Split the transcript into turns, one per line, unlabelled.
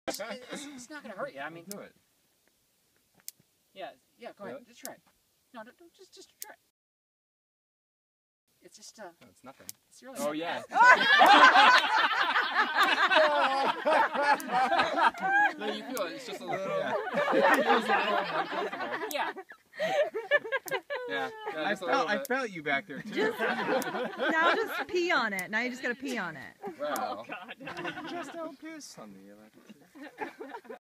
It's not gonna hurt you. I mean,
do it.
Yeah, go ahead.
Really?
Just try it. No, don't just try it. It's just
No, it's nothing.
It's really.
Oh yeah. No, you feel it. It's just a little. Yeah. It feels a little uncomfortable.
Yeah.
Yeah.
I felt you back there too.
Now just pee on it. Now you just gotta pee on it.
Wow.
Oh God.
Just don't piss on the electricity.